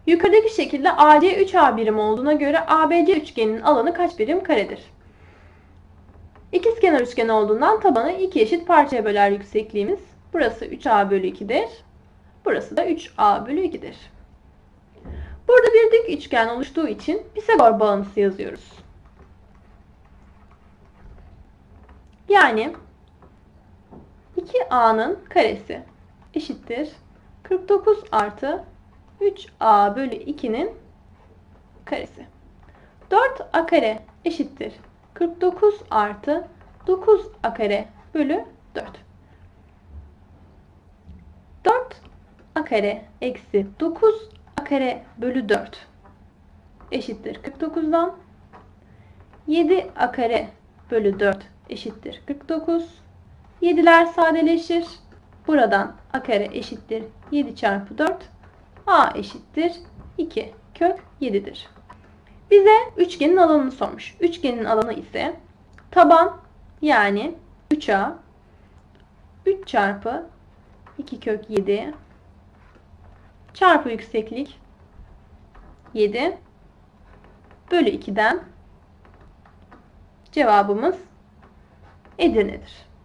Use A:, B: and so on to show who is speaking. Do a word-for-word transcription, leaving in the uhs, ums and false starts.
A: Yukarıdaki şekilde A C üç A birim olduğuna göre A B C üçgeninin alanı kaç birim karedir? İkizkenar üçgen olduğundan tabanı iki eşit parçaya böler yüksekliğimiz. Burası üç A bölü iki'dir. Burası da üç A bölü iki'dir. Burada bir dik üçgen oluştuğu için Pisagor bağıntısı yazıyoruz. Yani iki A'nın karesi eşittir kırk dokuz artı üç A bölü iki'nin karesi. dört A kare eşittir kırk dokuz artı dokuz A kare bölü dört. dört A kare eksi dokuz A kare bölü dört eşittir kırk dokuz'dan. yedi A kare bölü dört eşittir kırk dokuz. yedi'ler sadeleşir. Buradan A kare eşittir yedi çarpı dört. A eşittir iki kök yedi'dir. Bize üçgenin alanını sormuş. Üçgenin alanı ise taban yani üç A üç çarpı iki kök yedi çarpı yükseklik yedi bölü iki'den cevabımız Edirne'dir.